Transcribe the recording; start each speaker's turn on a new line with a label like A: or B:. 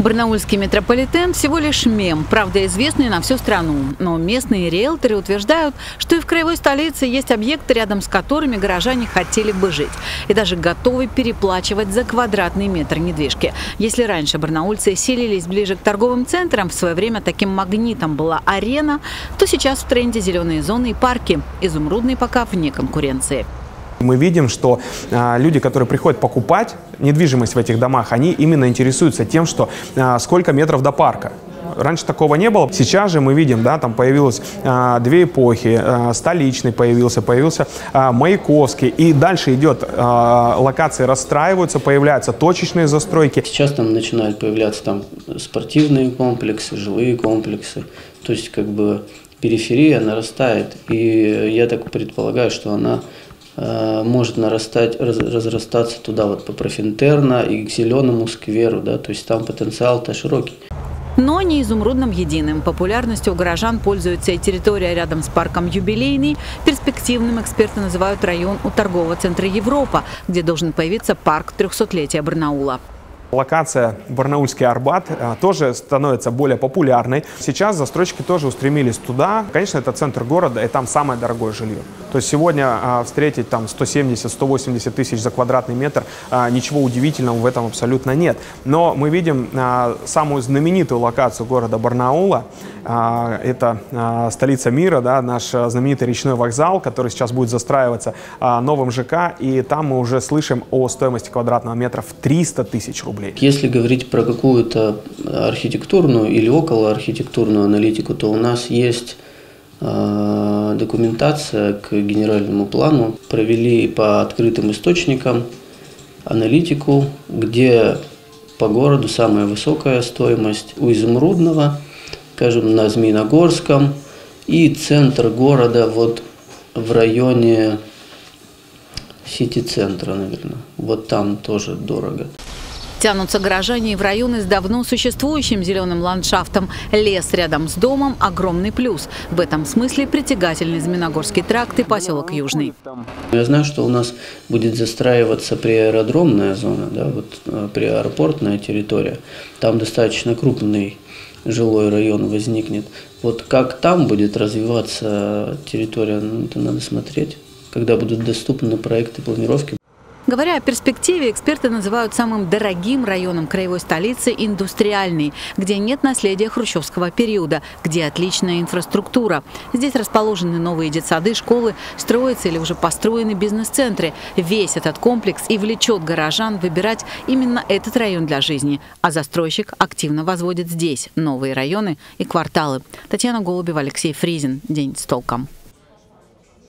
A: Барнаульский метрополитен всего лишь мем, правда известный на всю страну. Но местные риэлторы утверждают, что и в краевой столице есть объекты, рядом с которыми горожане хотели бы жить. И даже готовы переплачивать за квадратный метр недвижки. Если раньше барнаульцы селились ближе к торговым центрам, в свое время таким магнитом была арена, то сейчас в тренде зеленые зоны и парки. Изумрудный пока вне конкуренции.
B: Мы видим, что люди, которые приходят покупать недвижимость в этих домах, они именно интересуются тем, что сколько метров до парка. Раньше такого не было. Сейчас же мы видим, да, там появилось две эпохи. Столичный появился Маяковский. И дальше идет, локации расстраиваются, появляются точечные застройки.
C: Сейчас там начинают появляться там спортивные комплексы, жилые комплексы. То есть как бы периферия нарастает. И я так предполагаю, что она может разрастаться туда вот по Профинтерна и к Зеленому скверу, да, то есть там потенциал-то широкий.
A: Но не изумрудным единым. Популярностью у горожан пользуется и территория рядом с парком Юбилейный. Перспективным эксперты называют район у торгового центра Европа, где должен появиться парк 300-летия Барнаула.
B: Локация Барнаульский Арбат тоже становится более популярной. Сейчас застройщики тоже устремились туда. Конечно, это центр города, и там самое дорогое жилье. То есть сегодня встретить там 170-180 тысяч за квадратный метр, ничего удивительного в этом абсолютно нет. Но мы видим самую знаменитую локацию города Барнаула. Это столица мира, да, наш знаменитый речной вокзал, который сейчас будет застраиваться новым ЖК. И там мы уже слышим о стоимости квадратного метра в 300 тысяч рублей.
C: Если говорить про какую-то архитектурную или околоархитектурную аналитику, то у нас есть документация к генеральному плану. Провели по открытым источникам аналитику, где по городу самая высокая стоимость у Изумрудного, скажем, на Змеиногорском, и центр города вот в районе сити-центра, наверное. Вот там тоже дорого.
A: Тянутся горожане и в районы с давно существующим зеленым ландшафтом. Лес рядом с домом – огромный плюс. В этом смысле притягательный Змеиногорский тракт и поселок Южный.
C: Я знаю, что у нас будет застраиваться приаэродромная зона, да, вот приаэропортная территория. Там достаточно крупный жилой район возникнет. Вот как там будет развиваться территория, ну, это надо смотреть, когда будут доступны проекты планировки.
A: Говоря о перспективе, эксперты называют самым дорогим районом краевой столицы индустриальный, где нет наследия хрущевского периода, где отличная инфраструктура. Здесь расположены новые детсады, школы, строятся или уже построены бизнес-центры. Весь этот комплекс и влечет горожан выбирать именно этот район для жизни. А застройщик активно возводит здесь новые районы и кварталы. Татьяна Голубева, Алексей Фризин. День с толком.